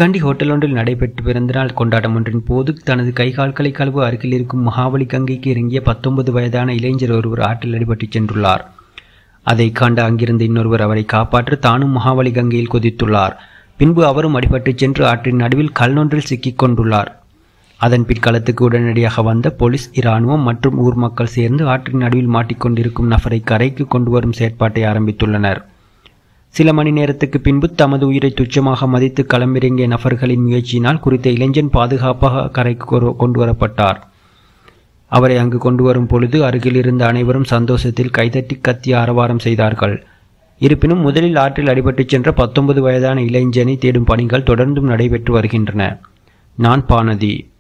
கண்டி hotel ஒன்றில் நடைபெற்று பிறந்தநாள் கொண்டாட்டம் ஒன்றின் போது தனது கைகால்களை கழுவ அருகில் இருக்கும் மகாவலி கங்கைக்கு இறங்கிய 19 வயதான இளைஞர் ஒருவர் ஆற்றில் அடிபட்டு சென்றுள்ளார். அதை கண்டு அங்கிருந்த இன்னொருவர் அவரை காப்பாற்ற தானும் மகாவலி கங்கையில் குதித்துள்ளார். பின்பு அவரும் அடிபட்டு சென்று ஆற்றின் நடுவில் கல்லொன்றில் சிக்கிக் கொண்டுள்ளார். அதன் பிற்காலத்துக்கு உடனடியாக வந்த போலீஸ், இராணுவம் மற்றும் ஊர் மக்கள் சேர்ந்து ஆற்றின் நடுவில் மாட்டிக்கொண்டிருக்கும் நபரை கரைக்கு கொண்டு வரும் செயற்பாட்டை ஆரம்பித்துள்ளனர். சில மணி நேரத்துக்கு பின்பு தமது உயிரை துச்சமாக மதித்து களமிறங்கிய நபர்களின் முயற்சியினால் குறித்த இளைஞன் பாதுகாப்பாக கரைக்கு கொண்டு வரப்பட்டார். அவரை அங்கு கொண்டு வரும் பொழுது அருகில் இருந்த அனைவரும் சந்தோஷத்தில் கைதட்டி கத்தி ஆரவாரம் செய்தார்கள். இருப்பினும் முதலில் ஆற்றில் அடிபட்டு சென்ற 19 வயதான இளைஞனை தேடும் பணிகள் தொடர்ந்தும் நடைபெற்று வருகின்றன. நான் பானதி.